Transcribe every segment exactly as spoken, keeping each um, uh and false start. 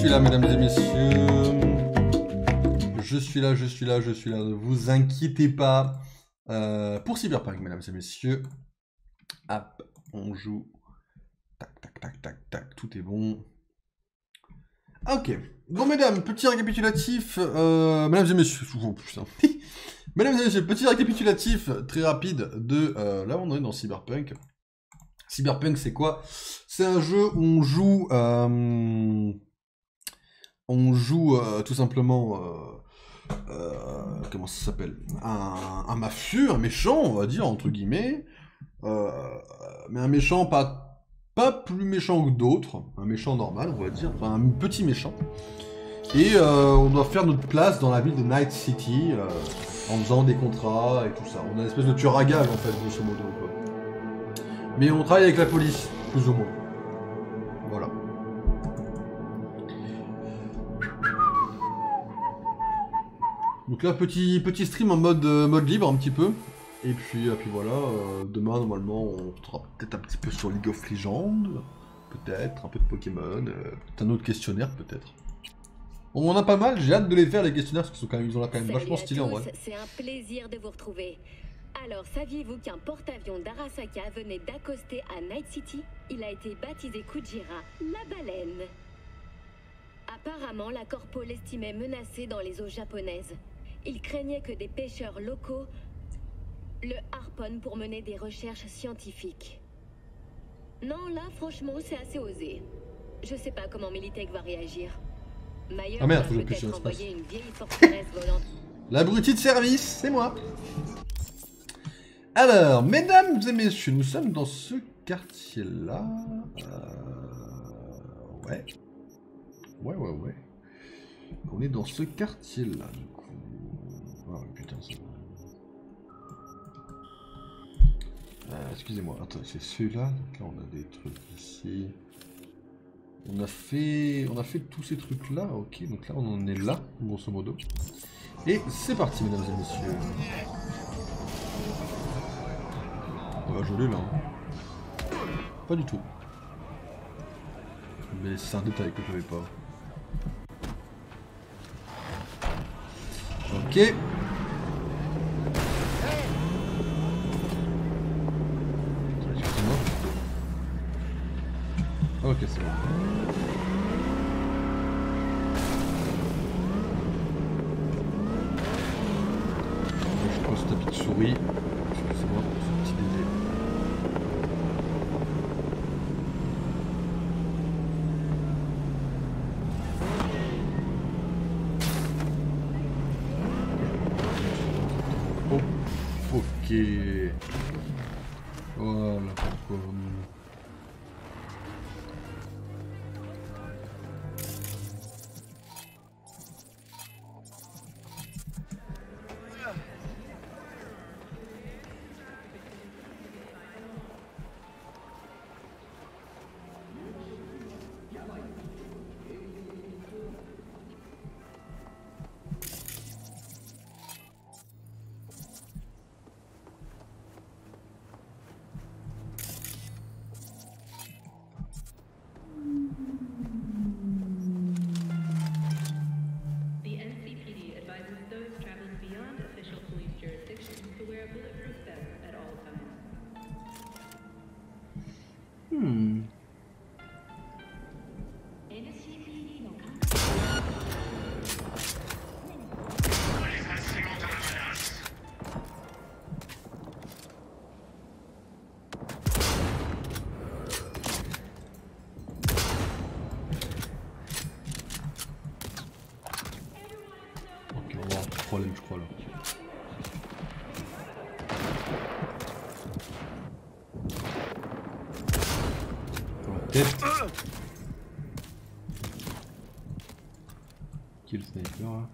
suis là, mesdames et messieurs. Je suis là, je suis là, je suis là. Ne vous inquiétez pas. Euh, pour Cyberpunk, mesdames et messieurs. Hop, on joue. Tac, tac, tac, tac, tac. Tout est bon. Ok. Bon, mesdames, petit récapitulatif. Euh, mesdames et messieurs. Oh, putain. Mesdames et messieurs, petit récapitulatif très rapide de euh, là où on est dans Cyberpunk. Cyberpunk, c'est quoi? C'est un jeu où on joue. Euh, on joue euh, tout simplement. Euh, euh, comment ça s'appelle? un, un mafieux, un méchant, on va dire, entre guillemets. Euh, mais un méchant pas, pas plus méchant que d'autres. Un méchant normal, on va dire. Enfin, un petit méchant. Et euh, on doit faire notre place dans la ville de Night City. Euh, en faisant des contrats et tout ça. On a une espèce de tueur à gage, en fait, grosso modo. Quoi. Mais on travaille avec la police, plus ou moins. Voilà. Donc là, petit, petit stream en mode, euh, mode libre, un petit peu. Et puis, euh, puis voilà, euh, demain, normalement, on sera peut-être un petit peu sur League of Legends. Peut-être, un peu de Pokémon. Euh, peut-être un autre questionnaire, peut-être. On en a pas mal, j'ai hâte de les faire, les questionnaires, parce qu'ils sont quand même, ils ont l'air quand même Salut vachement stylés en vrai. C'est un plaisir de vous retrouver. Alors, saviez-vous qu'un porte-avions d'Arasaka venait d'accoster à Night City? Il a été baptisé Kujira, la baleine. Apparemment, la corpo l'estimait menacée dans les eaux japonaises. Il craignait que des pêcheurs locaux le harponnent pour mener des recherches scientifiques. Non, là, franchement, c'est assez osé. Je sais pas comment Militech va réagir. Mayer ah merde, va faut que je peut-être pêche, envoyer une vieille forteresse volante. L'abruti de service, c'est moi. Alors, mesdames et messieurs, nous sommes dans ce quartier-là. Euh... Ouais. Ouais, ouais, ouais. On est dans ce quartier-là, du coup. Oh putain, c'est... Euh, excusez-moi, attends, c'est celui-là. Là, on a des trucs ici. On a fait, on a fait tous ces trucs-là, ok. Donc là, on en est là, grosso modo. Et c'est parti, mesdames et messieurs. Ah bah, je l'ai là. Hein. Pas du tout. Mais c'est un détail que je n'avais pas. Ok. Excusez-moi. Ok, c'est bon. Je pose tapis de souris. Excusez-moi pour ce petit délai. Oh, ok. Voilà pourquoi. Hmm. Ok, on va avoir un petit problème, je crois là. Tête. Qui est le sniper là?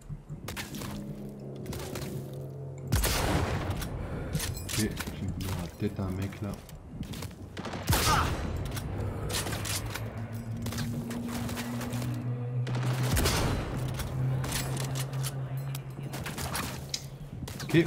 Ok, je vais me donner la tête à un mec là. Ok.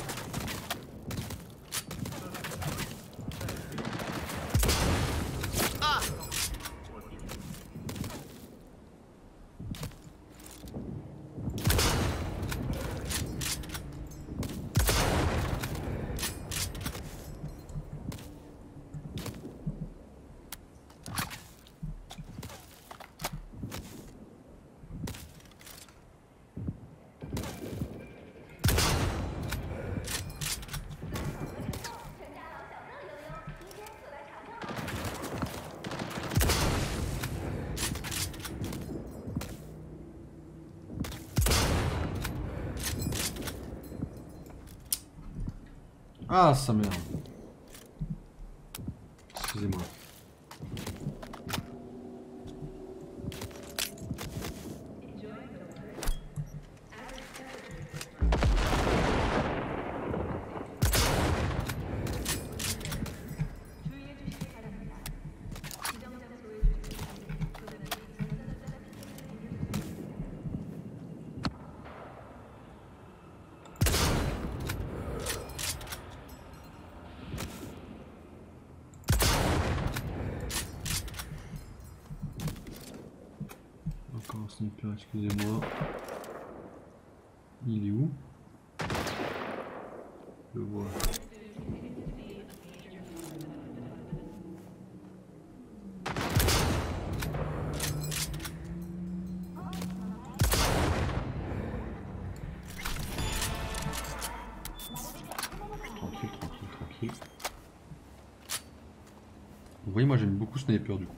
Ah, sa mère. Excusez-moi. Encore un sniper, excusez-moi. Il est où? Je le vois. Tranquille, tranquille, tranquille. Vous voyez, moi j'aime beaucoup sniper du coup.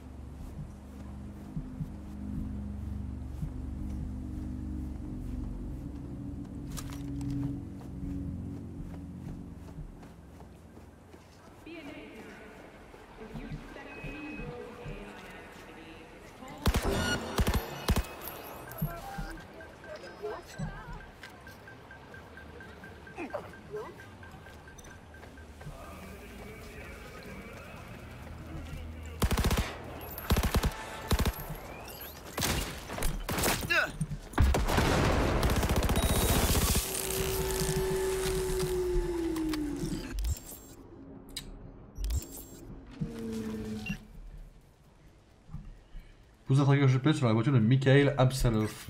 Vous un tracker G P S sur la voiture de Mikhail Absalov.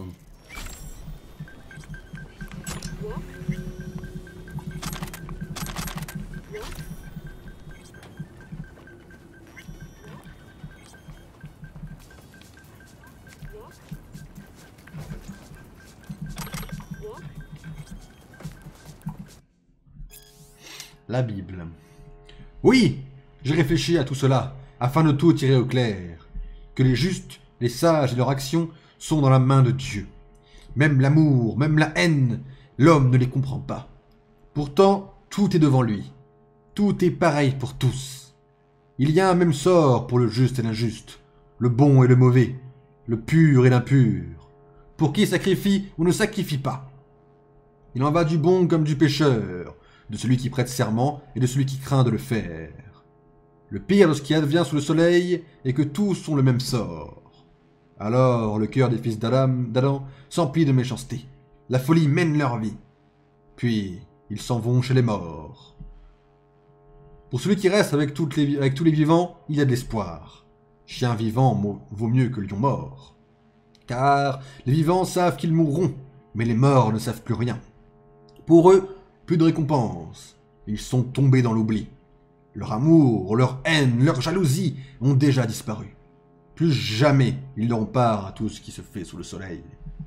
La Bible. Oui, j'ai réfléchi à tout cela, afin de tout tirer au clair. Que les justes, les sages et leurs actions sont dans la main de Dieu. Même l'amour, même la haine, l'homme ne les comprend pas. Pourtant, tout est devant lui. Tout est pareil pour tous. Il y a un même sort pour le juste et l'injuste, le bon et le mauvais, le pur et l'impur. Pour qui sacrifie ou ne sacrifie pas. Il en va du bon comme du pécheur, de celui qui prête serment et de celui qui craint de le faire. Le pire de ce qui advient sous le soleil est que tous ont le même sort. Alors le cœur des fils d'Adam, d'Adam s'emplit de méchanceté. La folie mène leur vie. Puis ils s'en vont chez les morts. Pour celui qui reste avec, toutes les, avec tous les vivants, il y a de l'espoir. Chien vivant vaut mieux que lion mort. Car les vivants savent qu'ils mourront, mais les morts ne savent plus rien. Pour eux, plus de récompense. Ils sont tombés dans l'oubli. Leur amour, leur haine, leur jalousie ont déjà disparu. Plus jamais ils n'auront part à tout ce qui se fait sous le soleil.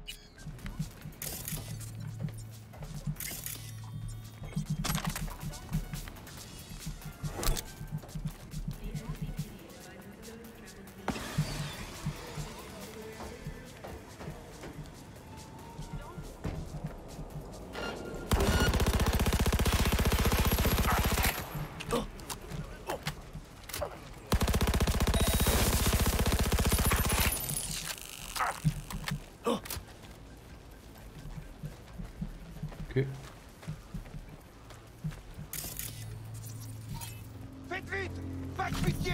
Ok. Faites vite! Pas de pitié!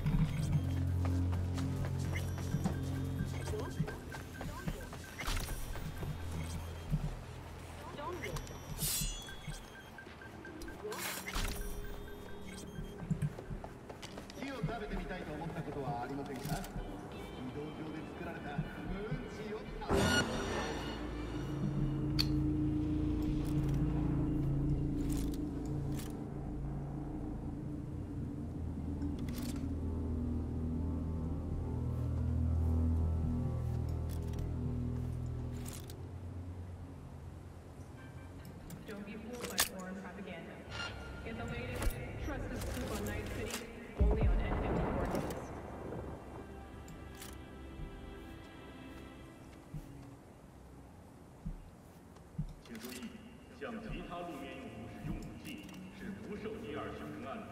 Don't be fooled by foreign propaganda. Get the latest. Trust the scoop on Night City only on N fifty coordinates. 请注意，向其他路面用户使用武器是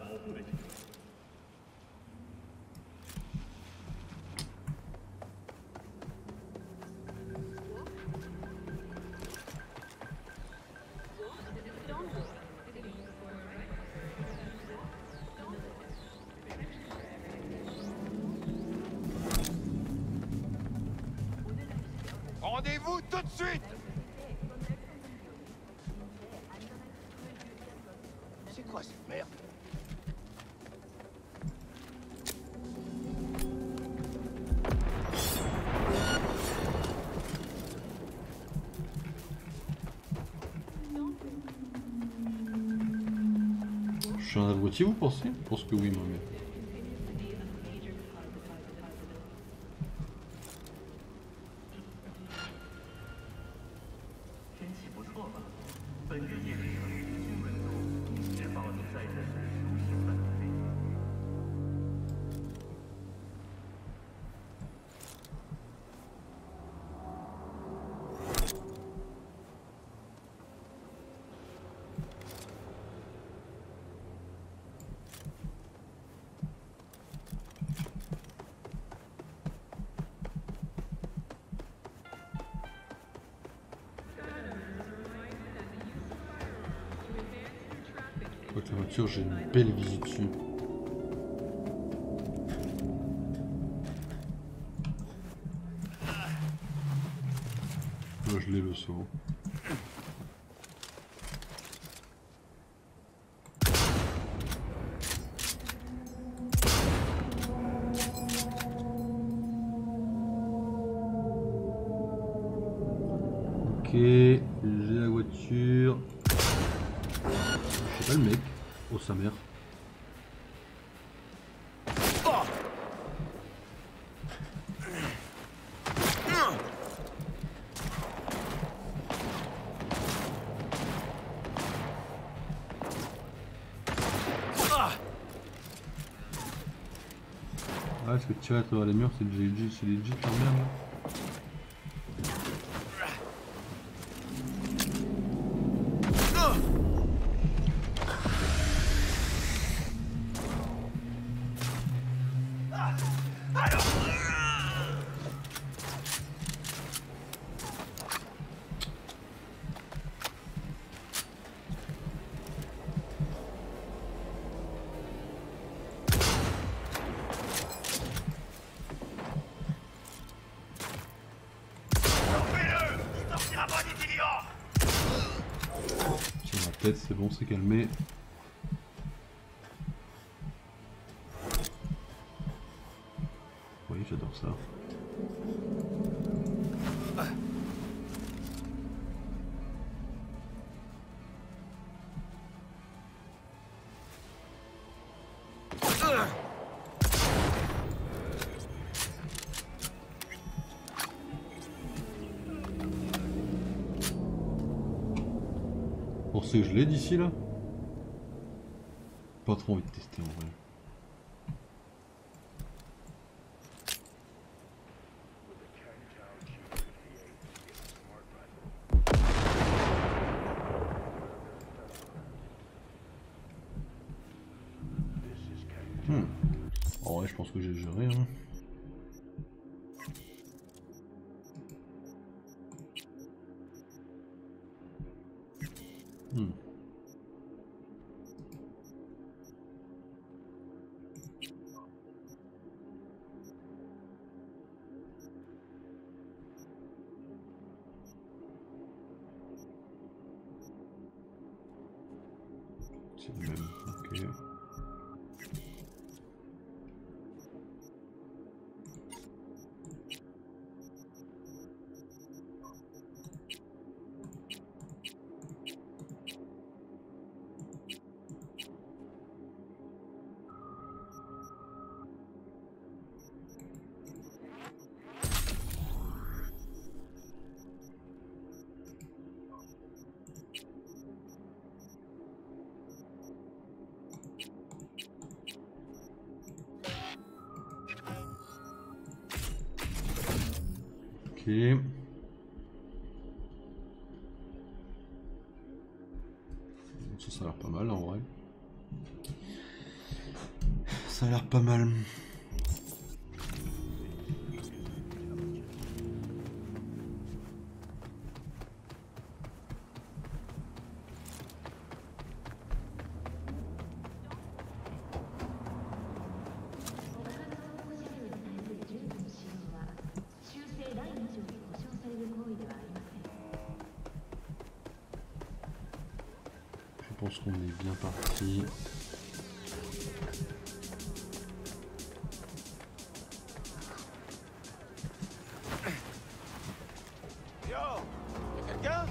Rendez-vous tout de suite. C'est quoi cette merde? Je suis un abruti, vous pensez? Je pense que oui, moi. Mais... Avec la voiture, j'ai une belle visite dessus. Moi, je l'ai le saut. Ok, j'ai la voiture. Je sais pas le mec. Oh sa mère. Ah, est-ce que tirer à travers les murs, c'est legit, c'est legit quand même. Peut-être c'est bon, c'est calmé. Oui, j'adore ça. Pour ce que je l'ai d'ici là. Pas trop envie de tester en vrai. Hmm. En vrai, je pense que j'ai géré. Hein. Hmm. C'est le même, ok. Ok. Ça, ça a l'air pas mal en vrai. Ça a l'air pas mal. Je pense qu'on est bien parti. Yo, y'a quelqu'un?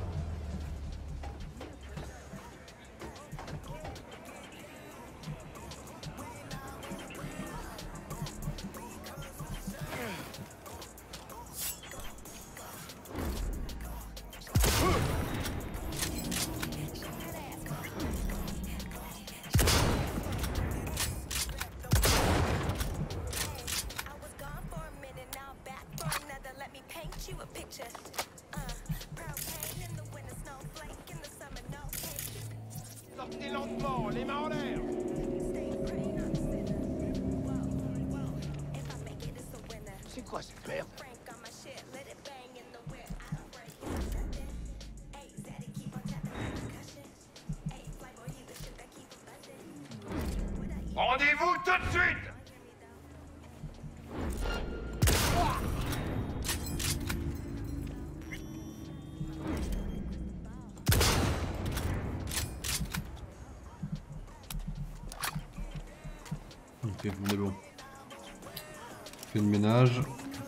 Sortez lentement, les mains en l'air. C'est quoi cette merde? Rendez-vous tout de suite. Ok, on est bon. Fais le ménage.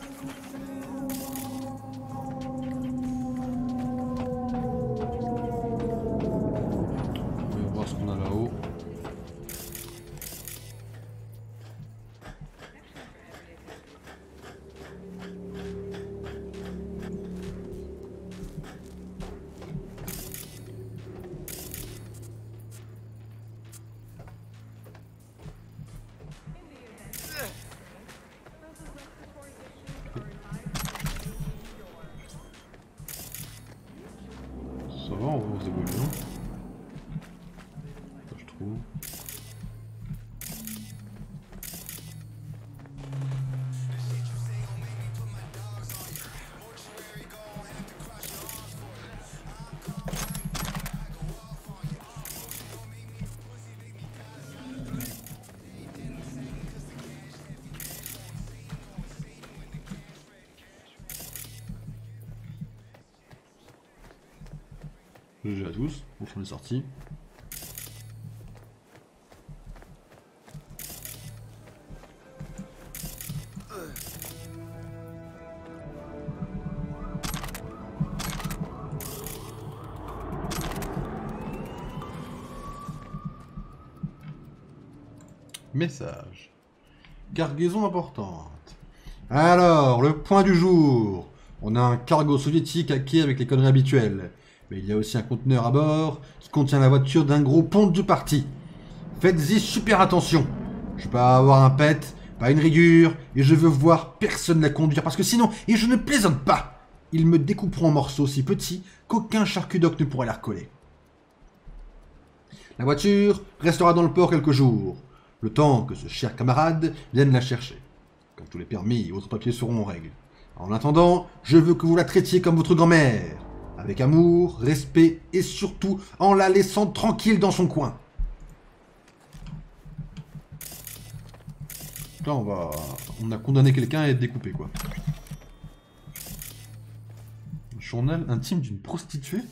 On va voir ce qu'on a là-haut. Ça va, on va se débrouiller bien. Ça, je trouve. G G à tous, on s'en est sorti. Message. Cargaison importante. Alors, le point du jour. On a un cargo soviétique à quai avec les conneries habituelles. Mais il y a aussi un conteneur à bord qui contient la voiture d'un gros ponte du parti. Faites-y super attention. Je peux avoir un pet, pas une rayure, et je veux voir personne la conduire parce que sinon, et je ne plaisante pas, ils me découperont en morceaux si petits qu'aucun charcutoc ne pourrait la recoller. La voiture restera dans le port quelques jours, le temps que ce cher camarade vienne la chercher. Comme tous les permis et autres papiers seront en règle. En attendant, je veux que vous la traitiez comme votre grand-mère. Avec amour, respect et surtout en la laissant tranquille dans son coin. Là, on va... On a condamné quelqu'un à être découpé, quoi. Journal intime d'une prostituée?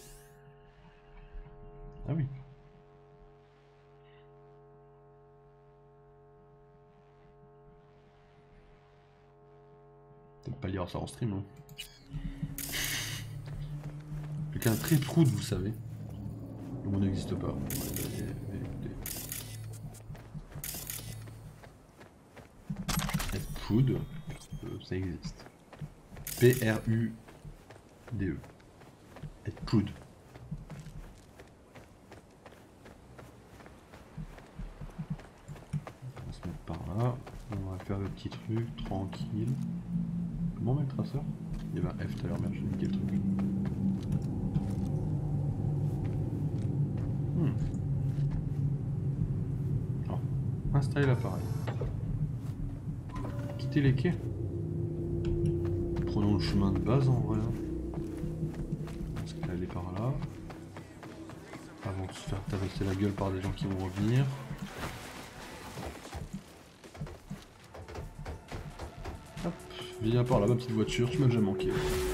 Ah oui. Peut-être pas lire ça en stream, hein. Quelqu'un très proude, vous savez. Le monde n'existe pas. Être proude, euh, ça existe. P R U D E. Être proude. On va se mettre par là. On va faire le petit truc, tranquille. Comment mettre le traceur? Il y avait un F tout à l'heure, merde, j'ai niqué le truc. Hmm. Oh. Installer l'appareil. quitter les quais. Prenons le chemin de base en vrai. On se aller par là. Avant de se faire tabasser la gueule par des gens qui vont revenir. Hop, viens par là, ma petite voiture, tu m'as déjà manqué.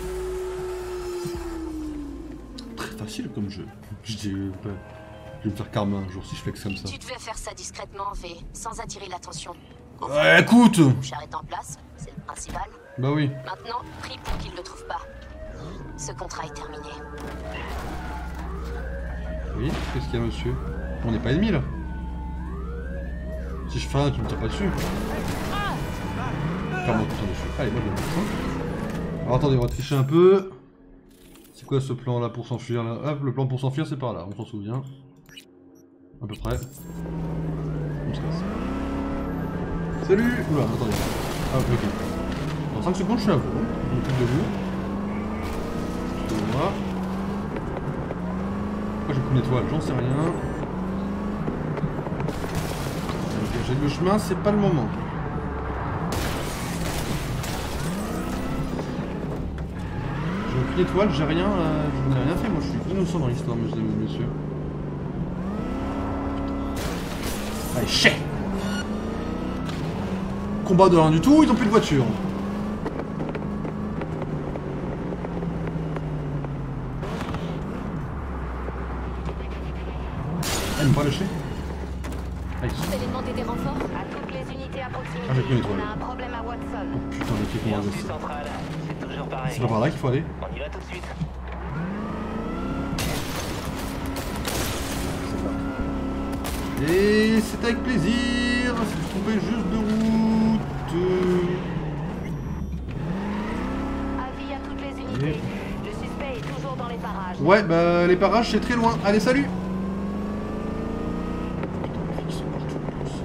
Très facile comme jeu. Je dis, euh, bah, je vais me faire karma un jour si je fais que comme ça. Tu devais faire ça discrètement, V, sans attirer l'attention. Au fond, Ouais, écoute! mon char est en place, c'est le principal. Bah oui. Maintenant, prie pour qu'il ne le trouve pas. Ce contrat est terminé. Oui, qu'est-ce qu'il y a, monsieur? On n'est pas ennemis là. Si je fais un, tu me tires pas dessus. Ferme-moi tout dessus. Allez, moi je vais mettre ça. Alors attendez, on va tricher un peu. C'est quoi ce plan là pour s'enfuir là? Hop, le plan pour s'enfuir c'est par là, on s'en souvient. À peu près. On se casse. Salut! Oula, attendez. Ah, ok, ok. Dans cinq secondes, je suis à vous. Je m'occupe de vous. Plutôt moi. Pourquoi j'ai pris une étoile? J'en sais rien. J'ai le chemin, c'est pas le moment. J'ai aucune étoile, j'ai rien, euh, je n'ai rien fait, moi je suis innocent dans l'histoire, mesdames et messieurs. Allez, chais! Combat de rien du tout, ils ont plus de voiture. Ah, ils m'ont pas lâché. Ah, ils sont... Vous allez demander des renforts? À toutes les unités à proximité, Ah, j'ai pris une étoile. on a un problème à Watson. Oh putain, le truc qu'on va Merci rester. centrale, c'est toujours pareil. C'est pas par là qu'il faut aller? On y va tout de suite. Et c'est avec plaisir, si vous trompez juste de route. Avis à toutes les unités. Le suspect est toujours dans les parages. Ouais, bah les parages c'est très loin. Allez, salut! Ils sont partout en plus.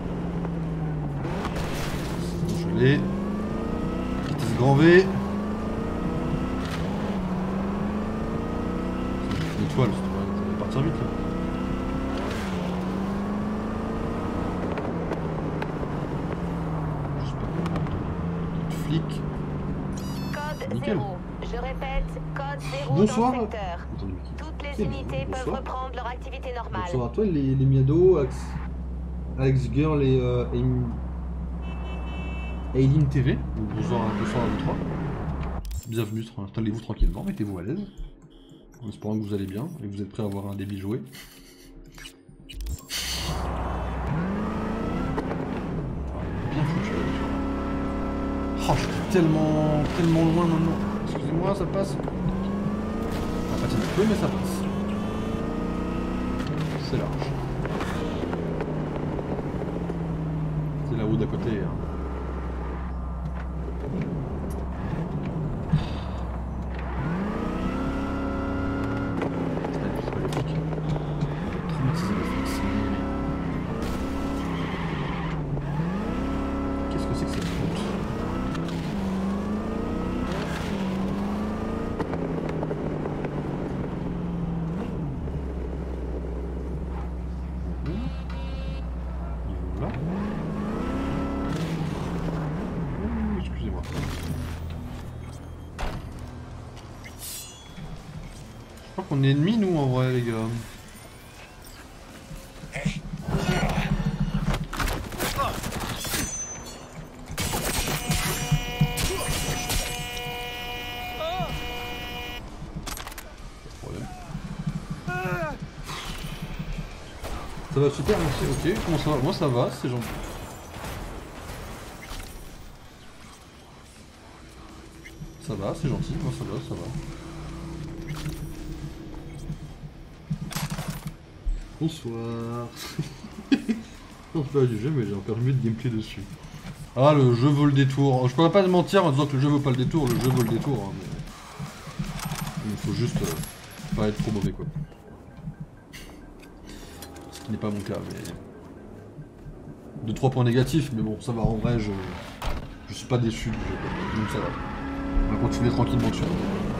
Je l'ai. Vitesse grand V. C'est une étoile, ça va partir vite là. Flic. Code Nickel. zéro. Je répète, code zéro Bonsoir. dans le secteur. Attendez, mais qui- Toutes les qui est- unités peuvent bonsoir. reprendre leur activité normale. Bonsoir à toi, les, les miados, Alex, Alex Girl et euh, Aim- Aileen T V. Donc, bonsoir, à- bonsoir à vous trois. Bienvenue, tra- installez-vous tranquillement, mettez-vous à l'aise. En espérant que vous allez bien et que vous êtes prêts à avoir un débit joué. Bien foutu la voiture. Oh, je suis tellement, tellement loin maintenant. Excusez-moi, ça passe. Ça passe un petit peu, mais ça passe. C'est large. C'est la route d'à côté. Hein. C'est pas les flics. Traumatiser les flics, c'est nul. Qu'est-ce que c'est que cette route? Là. Ouh, excusez-moi. Je crois qu'on est ennemis nous en vrai les gars. Problème. Ça va super, merci, ok. Comment ça va? Moi ça va, c'est gentil. Ça va, c'est gentil, moi ça va, ça va. Bonsoir. Non, c'est pas du jeu, mais j'ai un permis de gameplay dessus. Ah, le jeu vaut le détour. Je pourrais pas mentir en disant que le jeu vaut pas le détour, le jeu vaut le détour. Hein, mais... Il faut juste euh, pas être trop mauvais quoi. Ce qui n'est pas mon cas, mais... deux trois points négatifs, mais bon, ça va, en vrai, je... Je suis pas déçu du jeu, quoi. Donc ça va. On va continuer tranquillement dessus.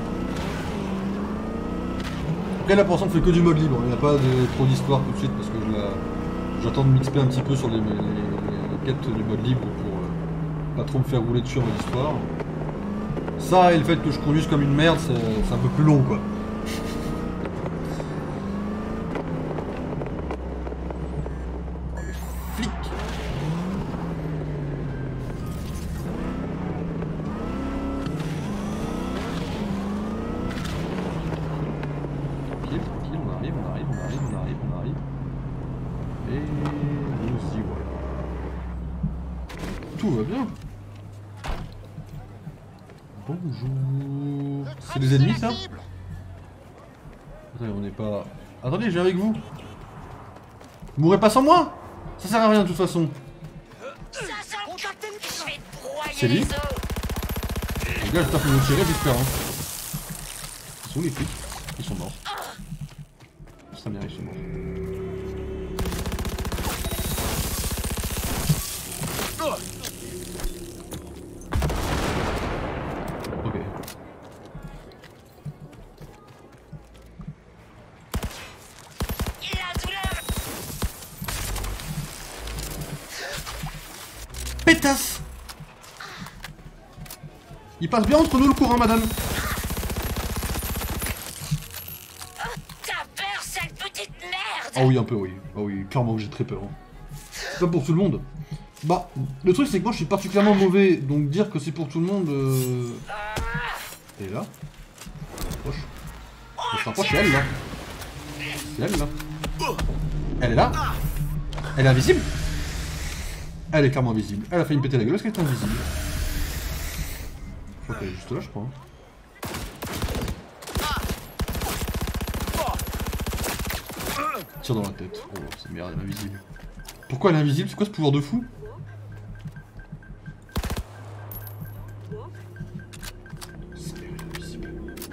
Après là pour l'instant on fait que du mode libre, il n'y a pas de, trop d'histoire tout de suite parce que je la... j'attends de m'X P un petit peu sur les, les, les, les quêtes du mode libre pour, euh, Pas trop me faire rouler dessus en mode histoire. Ça et le fait que je conduise comme une merde, c'est un peu plus long quoi. Flic. Tranquille, tranquille, on arrive, on arrive, on arrive, on arrive, on arrive. Et nous y voilà. Tout va bien. Bonjour. C'est des ennemis ça? Attendez, on n'est pas... Attendez, je viens avec vous. Vous mourrez pas sans moi. Ça sert à rien de toute façon. C'est lui. Les gars, j'espère que vous me tirez, j'espère. Hein. Ils sont où les flics? Ils sont morts. Ça mérite, ils sont morts. Ok. Pétasse! Il passe bien entre nous le courant, madame. T'as peur, cette petite merde! Ah oui, un peu, oui. Ah oui, clairement que j'ai très peur. Hein. C'est pas pour tout le monde. Bah, le truc c'est que moi je suis particulièrement mauvais, donc dire que c'est pour tout le monde... Euh... Elle est là. Proche. Elle se rapproche, c'est elle là. C'est elle là. Elle est là. Elle est invisible. Elle est clairement invisible. Elle a failli me péter la gueule parce qu'elle est invisible. Je crois qu'elle est juste là, je crois. Tire dans la tête. Oh, c'est merde, elle est invisible. Pourquoi elle est invisible? C'est quoi ce pouvoir de fou? C'est elle est invisible.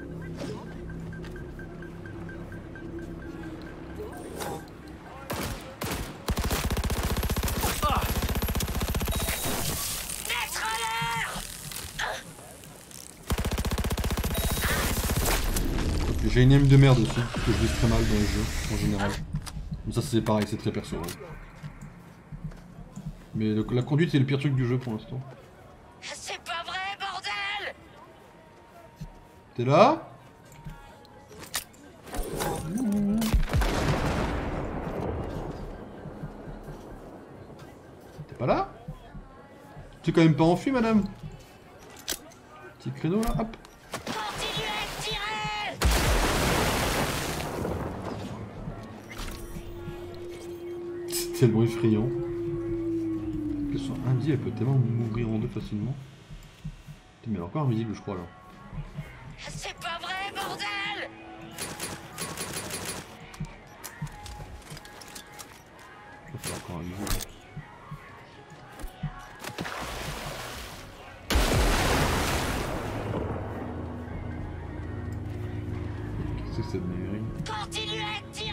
J'ai une aime de merde aussi, que je vis très mal dans les jeux, en général. Mais ça c'est pareil, c'est très personnel. Mais le, la conduite c'est le pire truc du jeu pour l'instant. C'est pas vrai, bordel! T'es là? T'es pas là? T'es quand même pas enfui, madame? Petit créneau là, hop. Continuez à tirer! C'est tellement effrayant. Qu'elle soit invisible, elle peut tellement mourir en deux facilement. Mais elle est encore invisible, je crois là. C'est pas vrai, bordel! Je crois qu'elle est encore invisible. Qu'est-ce que c'est cette mairie? Continuez à tirer!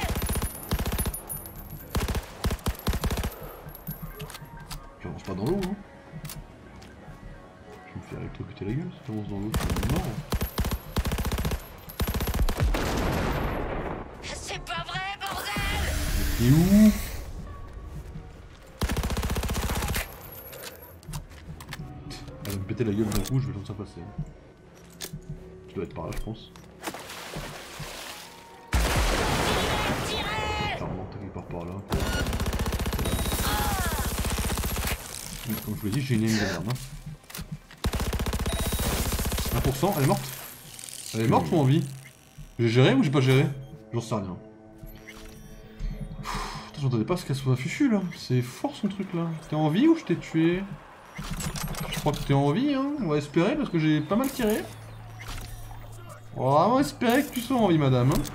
J'avance pas dans l'eau, hein. Je vais me faire électrocuter la gueule si t'avances dans l'eau, c'est mort. C'est pas vrai, bordel! T'es où? Elle va me péter la gueule d'un coup, je vais comme ça passer. Tu dois être par là, je pense. Clairement, t'as quelque part par là. Comme je vous l'ai dit, j'ai une aime de merde. Hein. un pour cent, elle est morte. Elle est morte ou en vie? J'ai géré ou j'ai pas géré? J'en sais rien. J'entendais pas ce qu'elle soit fichue là. C'est fort son truc là. T'es en vie ou je t'ai tué? Je crois que t'es en vie, hein. On va espérer parce que j'ai pas mal tiré. On va vraiment espérer que tu sois en vie, madame. Hein.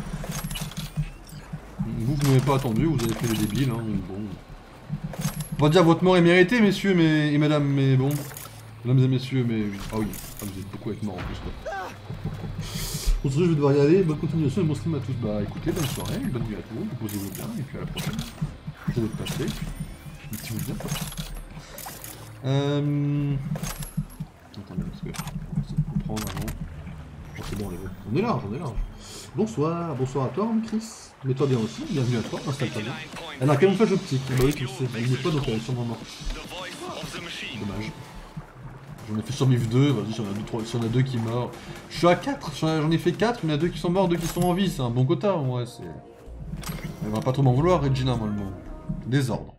Vous, vous m'avez pas attendu, vous avez fait les débiles. Hein. Bon. On va dire votre mort est méritée, messieurs mais... et madame, mais bon. Mesdames et messieurs, mais... Ah oui, ah, vous êtes beaucoup avec mort en plus là. Bon, je vais devoir y aller. Bonne continuation et bon stream à tous. Bah écoutez, bonne soirée, bonne nuit à tous, reposez-vous bien, et puis à la prochaine. Ça va être passé. Mettez-vous bien. Euh... Attendez, parce que... Ça peut prendre avant. Oh, c'est bon, on est large, on est large. Bonsoir, bonsoir à toi, Chris. Mets-toi bien aussi, bienvenue à toi, installe-toi bien. Elle a un camouflage optique. Bah oui, tu le sais. Elle n'est pas donc elle est sûrement morte. Dommage. J'en ai fait survivre deux. Vas-y, si on a deux, trois, si on a deux qui meurent. Je suis à quatre. J'en ai fait quatre. Il y en a deux qui sont morts, deux qui sont en vie. C'est un bon quota. Ouais, c'est. Elle va pas trop m'en vouloir, Regina, normalement. Désordre.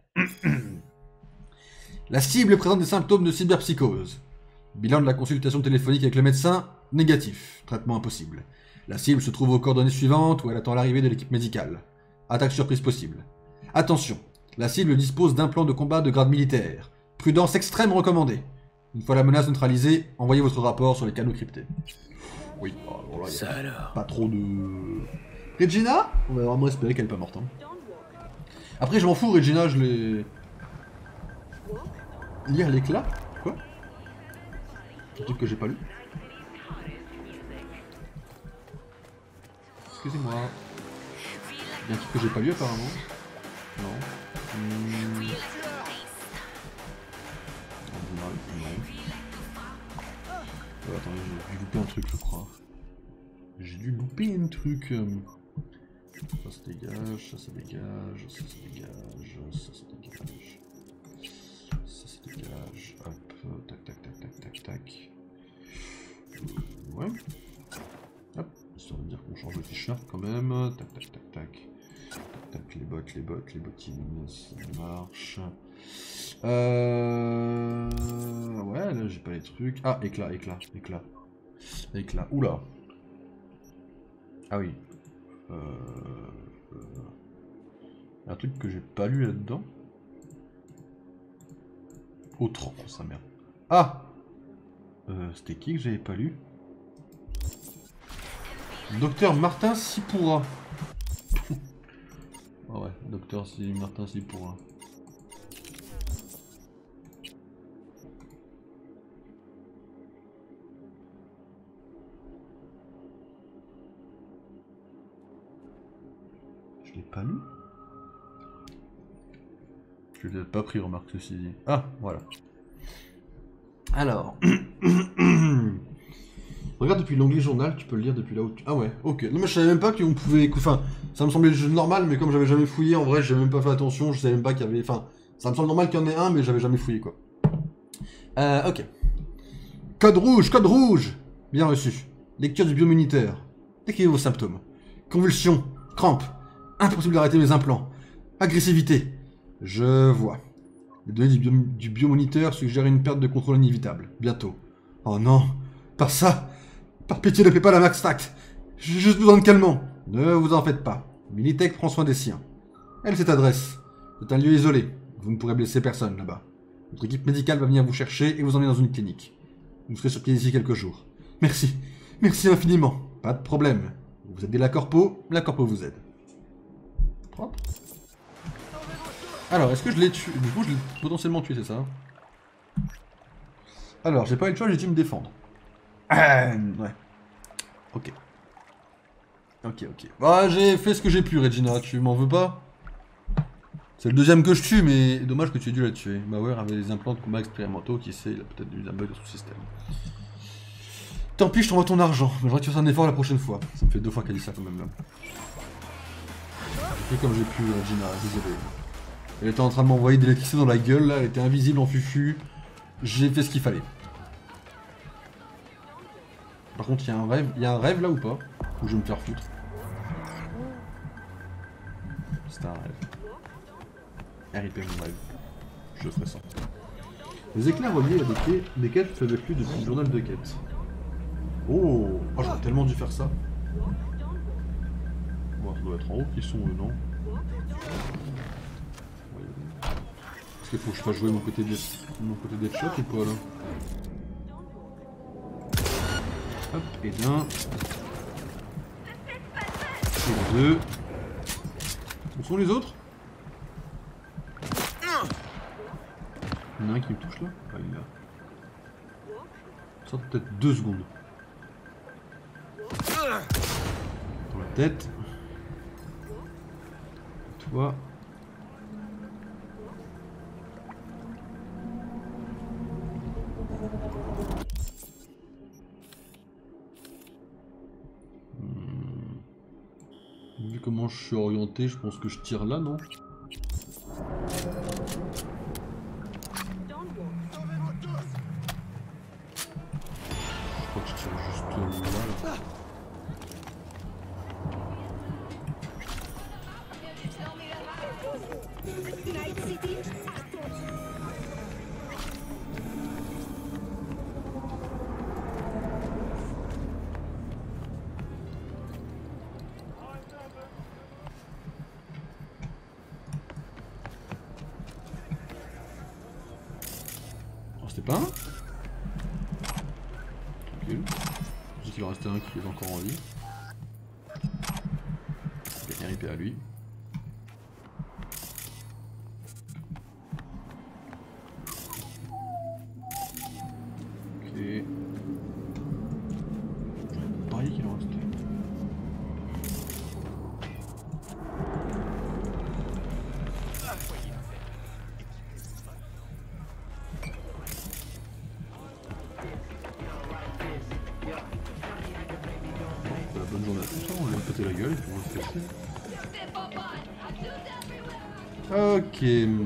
La cible présente des symptômes de cyberpsychose. Bilan de la consultation téléphonique avec le médecin, négatif. Traitement impossible. La cible se trouve aux coordonnées suivantes où elle attend l'arrivée de l'équipe médicale. Attaque surprise possible. Attention, la cible dispose d'un plan de combat de grade militaire. Prudence extrême recommandée. Une fois la menace neutralisée, envoyez votre rapport sur les canaux cryptés. Oui, alors là, Ça alors. pas trop de... Regina? On va vraiment espérer qu'elle est pas morte. Hein. Après, je m'en fous, Regina, je l'ai... Lire l'éclat? Quoi? Un truc que j'ai pas lu. Excusez-moi. Il y a un truc que j'ai pas lu apparemment. Non. Hmm. Non. Non. Euh, attendez, j'ai dû louper un truc, je crois. J'ai dû louper un truc. Ça se dégage, ça se dégage, ça se dégage, ça se dégage. Ça se dégage. Hop, tac, tac, tac, tac, tac, tac. Ouais. Hop, histoire de dire qu'on change le t-shirt quand même. Tac, tac, tac, tac. Tac, tac, les bottes, les bottes, les bottines, ça marche. Euh... Ouais, là j'ai pas les trucs. Ah, éclat, éclat, éclat. Éclat, oula. Ah oui. Euh... euh... Un truc que j'ai pas lu là-dedans. Autre, oh, sa merde. Ah euh, C'était qui que j'avais pas lu? Docteur Martin Sipoura. Oh ouais, Docteur Martin Sipoura. Je l'ai pas lu? Je l'ai peut-être pas pris, remarque ceci dit. Ah, voilà. Alors... Regarde depuis l'onglet journal, tu peux le lire depuis là où tu... Ah ouais, ok. Non mais je savais même pas qu'on pouvait... Enfin, ça me semblait normal, mais comme j'avais jamais fouillé, en vrai, j'ai même pas fait attention, je savais même pas qu'il y avait... Enfin, ça me semble normal qu'il y en ait un, mais j'avais jamais fouillé, quoi. Euh, ok. Code rouge, code rouge! Bien reçu. Lecture du biomoniteur. Décrivez vos symptômes. Convulsions, crampes, impossible d'arrêter mes implants, agressivité. Je vois. Les données du, bio... du biomoniteur suggèrent une perte de contrôle inévitable. Bientôt. Oh non, par ça. Par pitié, ne faites pas la max tact. J'ai juste besoin de calmant. Ne vous en faites pas. Militech prend soin des siens. Elle cette adresse. C'est un lieu isolé. Vous ne pourrez blesser personne là-bas. Votre équipe médicale va venir vous chercher et vous emmener dans une clinique. Vous serez sur pied d'ici quelques jours. Merci. Merci infiniment. Pas de problème. Vous aidez la corpo, la corpo vous aide. Propre. Alors, est-ce que je l'ai tué? Du coup, je l'ai potentiellement tué, c'est ça? Alors, j'ai pas eu le choix, j'ai dû me défendre. Euh, ouais. Ok. Ok, ok. Bah, j'ai fait ce que j'ai pu, Regina, tu m'en veux pas? C'est le deuxième que je tue, mais dommage que tu aies dû la tuer. Bauer avait des implants de combat expérimentaux, qui sait, il a peut-être eu un bug de son système. Tant pis, je t'envoie ton argent, mais j'aurais dû faire un effort la prochaine fois. Ça me fait deux fois qu'elle dit ça quand même là. J'ai fait comme j'ai pu, Regina, désolé. Elle était en train de m'envoyer de l'électricité dans la gueule, là, elle était invisible en fufu. J'ai fait ce qu'il fallait. Par contre, il y a un rêve, il y a un rêve là ou pas? Ou je vais me faire foutre? C'était un rêve. R I P mon rêve. Je ferai ça. Les éclairs reliés à des, quais, des quêtes faits avec lui depuis le journal de quête. Oh, oh j'aurais tellement dû faire ça. Bon, ça doit être en haut qu'ils sont eux, non? Est-ce qu'il faut que je fasse jouer mon côté des, mon côté des shots ou pas là? Hop, et d'un. Et deux. Où sont les autres? Il y en a un qui me touche là? Ah, il est là. Ça peut-être deux secondes. Dans la tête. Toi. Hmm. Vu comment je suis orienté, je pense que je tire là, non? restait pas un. Ok. Je sais qu'il en restait un qui est encore en vie. Bien R I P à lui. Ok. J'aurais parié qu'il en restait. Bonne journée à tous, hein. On vient de péter la gueule et puis on va se casser. Ok.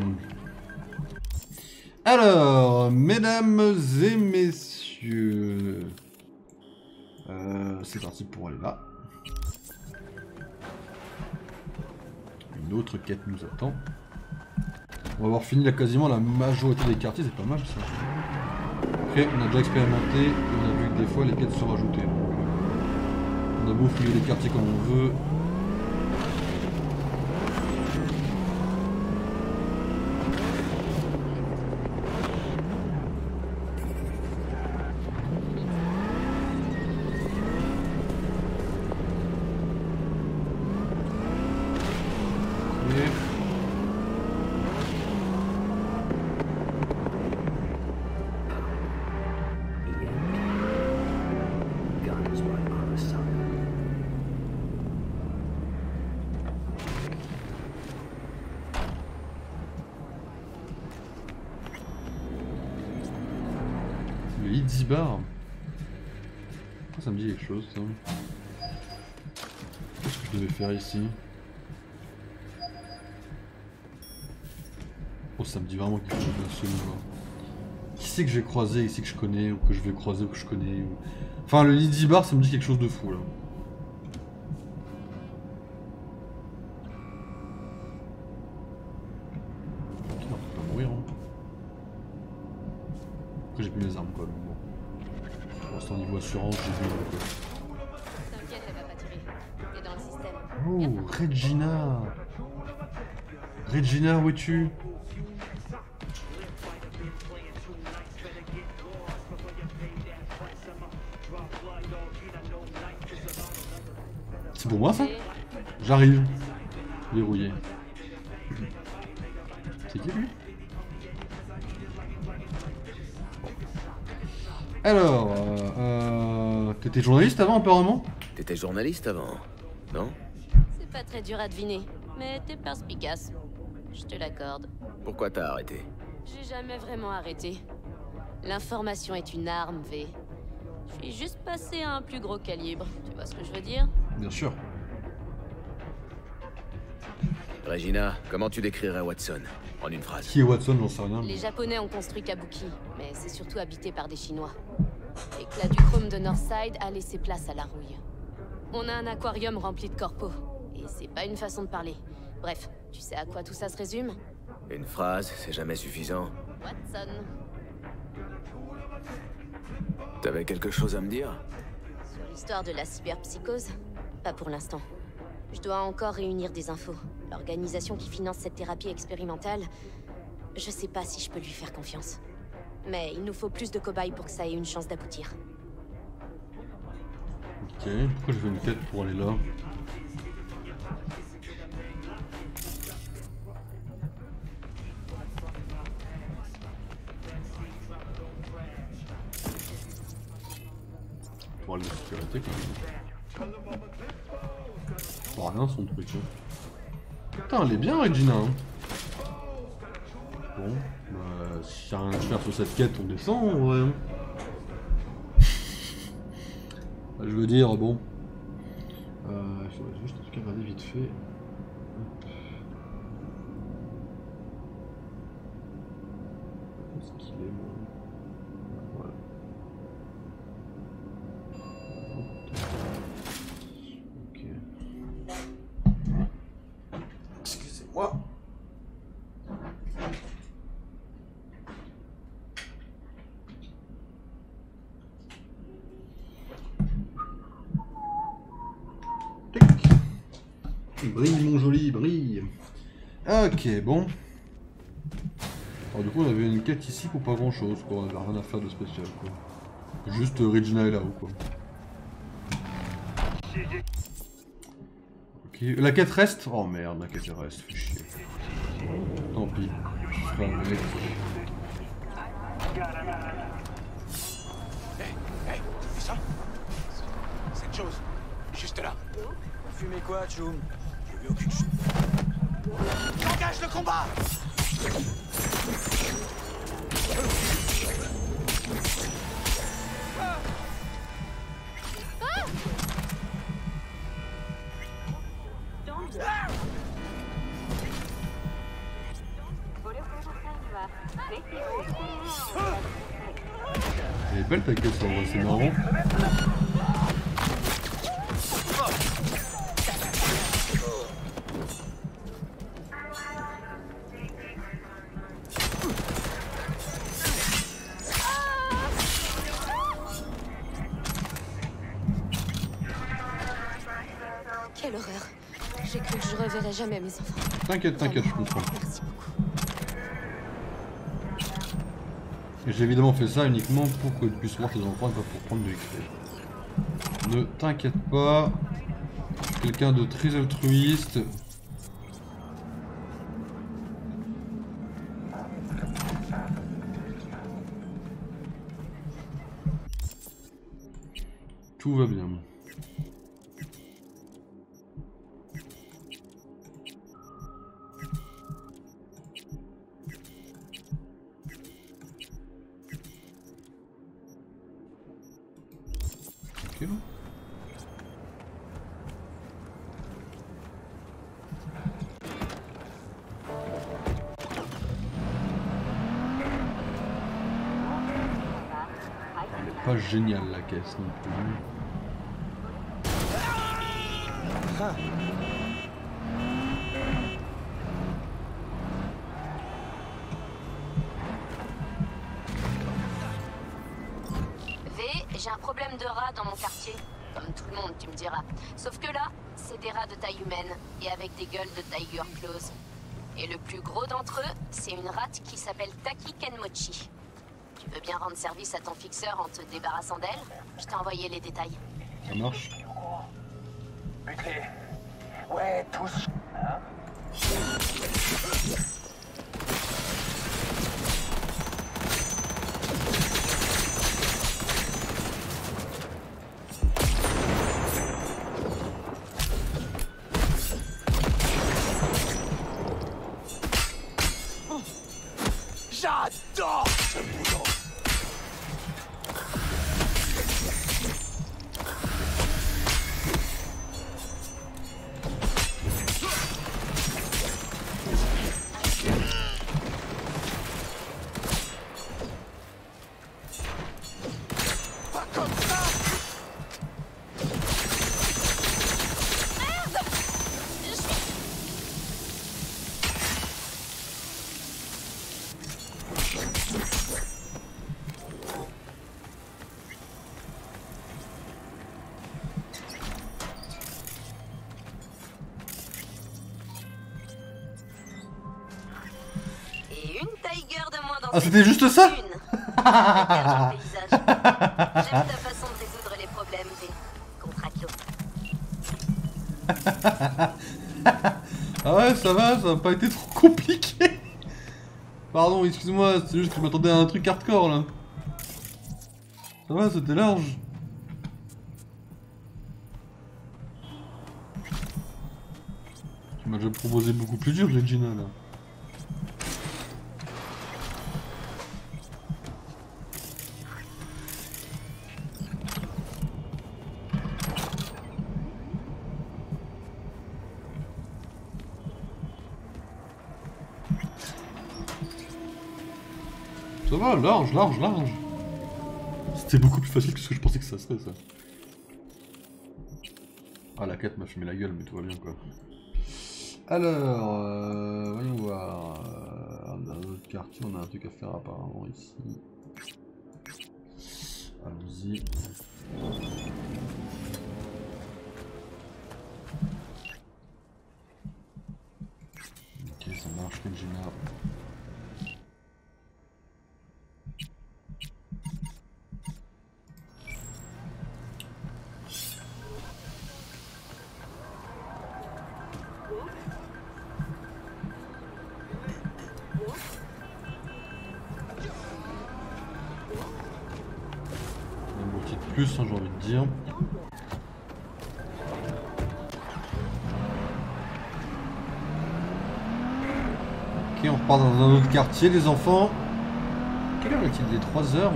Alors, mesdames et messieurs, euh, c'est parti pour aller là. Une autre quête nous attend. On va avoir fini là, quasiment la majorité des quartiers, c'est pas mal ça. Après, on a déjà expérimenté et on a vu que des fois les quêtes sont rajoutées. On a beau fouiller les quartiers comme on veut. Le Easy Bar. Ça me dit quelque chose ça. Qu'est-ce que je devais faire ici? Oh, ça me dit vraiment quelque chose d'un seul niveau. Qui c'est que j'ai croisé ici que je connais, ou que je vais croiser, ou que je connais ou... Enfin, le Easy Bar, ça me dit quelque chose de fou là. Ok, on peut pas mourir. Hein. Après, j'ai plus mes armes quoi. Mais bon. Pour l'instant, niveau assurance, j'ai vu. T'inquiète, elle va pas tirer. T'es dans le système. Oh, Regina. Regina, où es-tu? C'est pour moi ça? J'arrive. Verrouillé. C'est qui lui? Alors, euh, euh, t'étais journaliste avant apparemment? T'étais journaliste avant, non? C'est pas très dur à deviner, mais t'es perspicace. Je te l'accorde. Pourquoi t'as arrêté? J'ai jamais vraiment arrêté. L'information est une arme, V. Je suis juste passé à un plus gros calibre. Tu vois ce que je veux dire? Bien sûr. Regina, comment tu décrirais Watson? En une phrase. Qui est Watson, j'en sais rien. Les Japonais ont construit Kabuki, mais c'est surtout habité par des Chinois. L'éclat du chrome de Northside a laissé place à la rouille. On a un aquarium rempli de corpos, et c'est pas une façon de parler. Bref, tu sais à quoi tout ça se résume? Une phrase, c'est jamais suffisant. Watson. T'avais quelque chose à me dire? Sur l'histoire de la cyberpsychose? Pas pour l'instant. Je dois encore réunir des infos. L'organisation qui finance cette thérapie expérimentale, je sais pas si je peux lui faire confiance. Mais il nous faut plus de cobayes pour que ça ait une chance d'aboutir. Ok, pourquoi je fais une quête pour aller là? Pour aller de sécurité quand même. Pas rien son truc. Hein. Putain, elle est bien Regina. Hein. Bon, bah, s'il n'y a rien à faire sur cette quête, on descend en vrai. Je veux dire, bon. Euh, il faudrait juste en tout cas regarder vite fait. Hop. Où est-ce qu'il est, moi? Voilà. Ok. Excusez-moi. Brille mon joli, brille. Ok, bon. Alors du coup on avait une quête ici pour pas grand chose quoi, on avait rien à faire de spécial quoi. Juste euh, Regina est là-haut quoi. Ok, la quête reste. Oh merde, la quête reste, fais chier. Tant pis, je ferai avec. Hey, hey, c'est ça? Cette chose, juste là. Fumez quoi, Choum? J'ai vu aucune chose. J'engage le combat! Elle est belle ta quête, ça, en vrai, c'est marrant. Quelle horreur. J'ai cru que je reverrais jamais mes enfants. T'inquiète, t'inquiète, je comprends. Merci beaucoup. Et j'ai évidemment fait ça uniquement pour que tu puisses voir tes enfants et pas pour prendre du X P. Ne t'inquiète pas. Je suis quelqu'un de très altruiste. Tout va bien. Ok. Elle est pas géniale la caisse non plus. Ah. V, j'ai un problème de rats dans mon quartier. Comme tout le monde, tu me diras. Sauf que là, c'est des rats de taille humaine et avec des gueules de Tiger Claws. Et le plus gros d'entre eux, c'est une rate qui s'appelle Taki Kenmochi. Tu veux bien rendre service à ton fixeur en te débarrassant d'elle? Je t'ai envoyé les détails. Ça marche. Butler. Ouais, tous. Hein? J'adore ce boulot. Pas comme ça. Et une Tiger de moins dans Ah, cette c'était juste ça? une. Regarde le paysage. J'aime ta façon de résoudre les problèmes, V. Contractio. Ah ouais, ça va, ça n'a pas été trop compliqué. Pardon, excuse-moi, c'est juste que je m'attendais à un truc hardcore là. Ça va, c'était large. Tu m'as déjà proposé beaucoup plus dur, Regina là. Ça va, large, large, large. C'était beaucoup plus facile que ce que je pensais que ça serait, ça. Ah, la quête m'a fumé la gueule, mais tout va bien, quoi. Alors, euh, voyons voir. Euh, dans notre quartier, on a un truc à faire apparemment ici. Allons-y. Ok, ça marche, Regina. plus, hein, j'ai envie de dire. Ok, on repart dans un autre quartier, les enfants. Quelle heure est-il? Il est trois heures.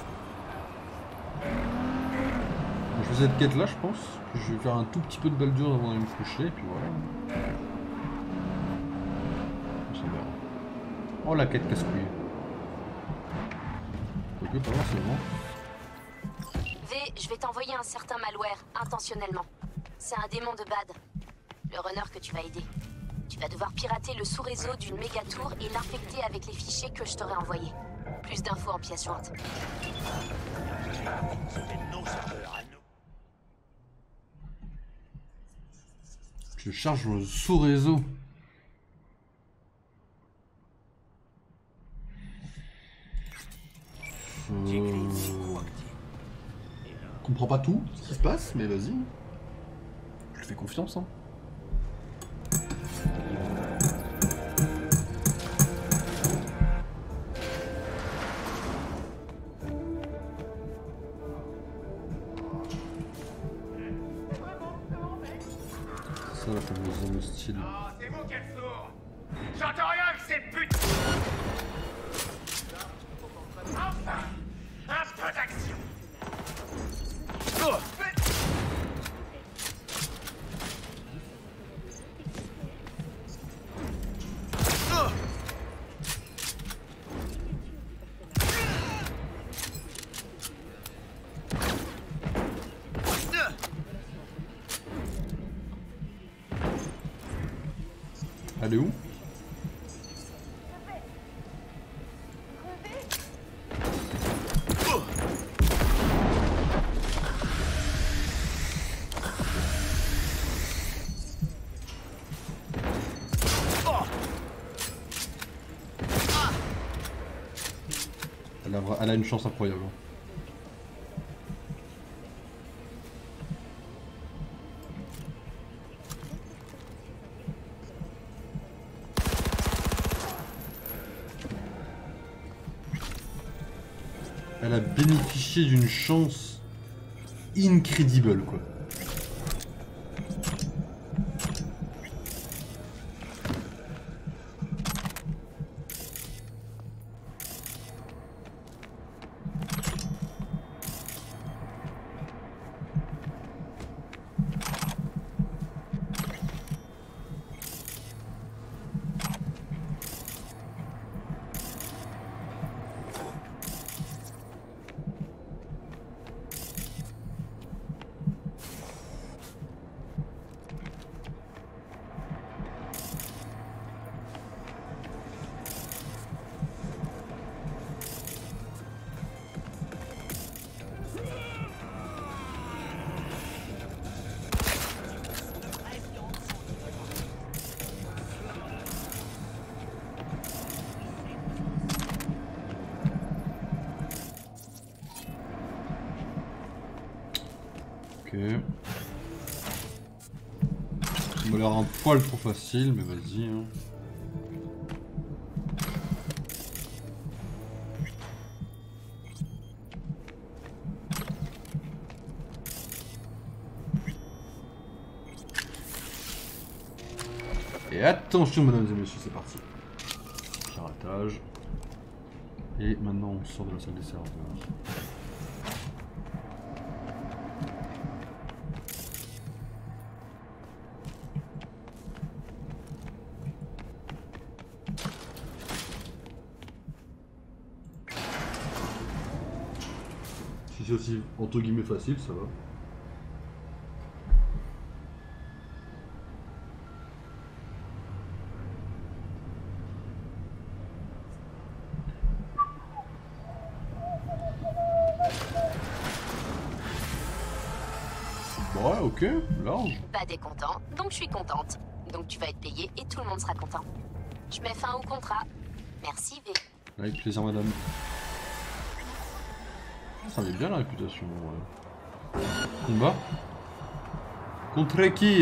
Je fais cette quête là, je pense. Puis je vais faire un tout petit peu de baldure avant d'aller me coucher, et puis voilà. On s'en verra. Oh, la quête casse-couille. Ok, pas forcément. V, je vais t'envoyer un certain malware, intentionnellement. C'est un démon de Bad, le runner que tu vas aider. Tu vas devoir pirater le sous-réseau d'une méga tour et l'infecter avec les fichiers que je t'aurai envoyés. Plus d'infos en pièce jointe. Je charge le sous-réseau. Euh... Je comprends pas tout ce qui se passe, mais vas-y. Je fais confiance, hein. Ça, la fameuse zone style. Ah, c'est vous qui êtes sourds. J'entends rien avec ces putes. Enfin, un peu d'action. Oh. Elle est où? Elle a, elle a une chance incroyable. Elle a bénéficié d'une chance incredible, quoi. Ok. Ça m'a l'air un poil trop facile, mais vas-y. Hein. Et attention, mesdames et messieurs, c'est parti. Piratage. Et maintenant, on sort de la salle des serveurs. Si c'est aussi entre guillemets facile, ça va. Ouais, ok, large. Bad est content, donc je suis contente. Donc tu vas être payé et tout le monde sera content. Je mets fin au contrat. Merci V. Avec plaisir, madame. Ça met bien la réputation. Ouais. Combat. Contre qui?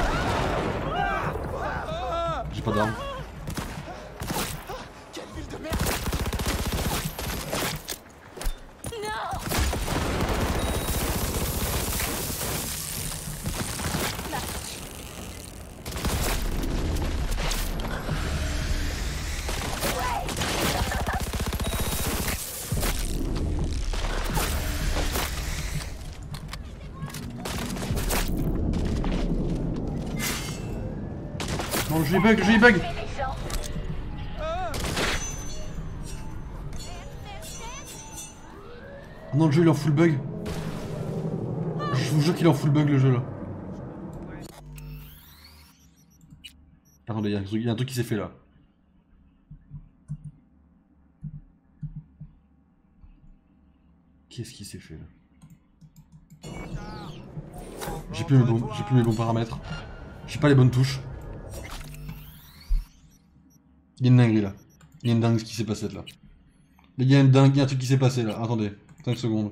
J'ai pas d'armes. Quelle ville de merde. Non, je lui bug, je lui bug. Non, le jeu il est en full bug. Je vous jure qu'il est en full bug le jeu là. Attendez, il y a un truc qui s'est fait là. Qu'est-ce qui s'est fait là? J'ai plus mes bons, j'ai plus mes bons paramètres. J'ai pas les bonnes touches. Il y a une dinguerie là. Il y a une dingue qui s'est passé là. Il y a une dingue, il y a un truc qui s'est passé là. Attendez, cinq secondes.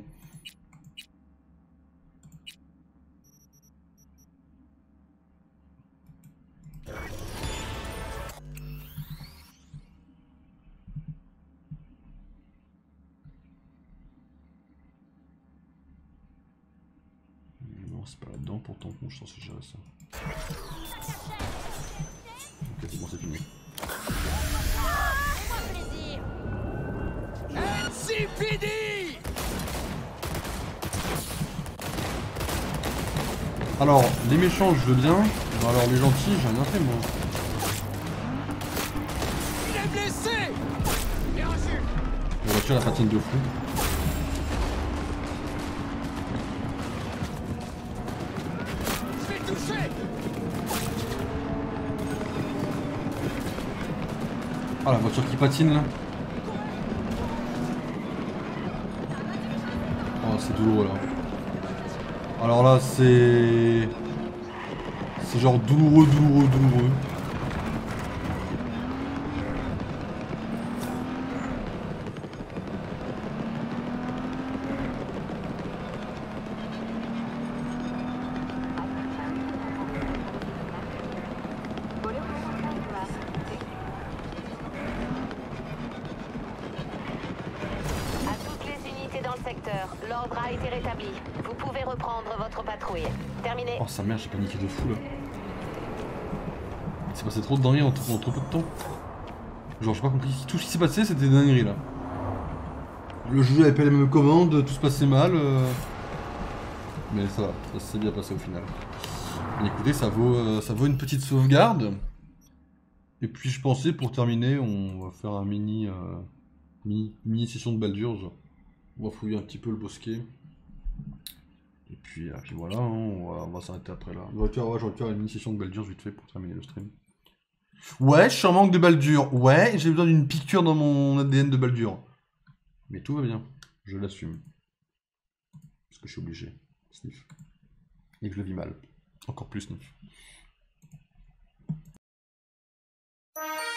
Non, c'est pas là-dedans pourtant, bon, je pense que gérer ça. Ok, c'est bon, c'est fini. N C P D. Alors, les méchants, je veux bien. Alors, les gentils, j'ai rien fait, moi. Il est blessé. Bien reçu. La voiture, la patine de fou. Je vais toucher. Ah, la voiture qui patine, là. Oh, c'est douloureux, là. Alors là, c'est... C'est genre douloureux, douloureux, douloureux. À toutes les unités dans le secteur, l'ordre a été rétabli. Vous pouvez reprendre votre patrouille. Terminé. Oh sa mère, j'ai paniqué de fou là. Il s'est passé trop de dingueries en, en trop peu de temps. Genre j'ai pas compris, tout ce qui s'est passé c'était des dingueries là. Le jeu avait pas les mêmes commandes, tout se passait mal. Euh... Mais ça va, ça s'est bien passé au final. Et écoutez, ça vaut, euh, ça vaut une petite sauvegarde. Et puis je pensais pour terminer, on va faire un mini, euh, mini, mini session de Baldur's. On va fouiller un petit peu le bosquet. Et puis, et puis voilà, hein, on va, on va s'arrêter après là. J'aurais pu avoir, faire une mini-session de Baldur's vite fait pour terminer le stream. Ouais, je suis en manque de Baldur. Ouais, j'ai besoin d'une piqûre dans mon A D N de Baldur. Mais tout va bien, je l'assume. Parce que je suis obligé. Sniff. Et que je le vis mal. Encore plus, Sniff.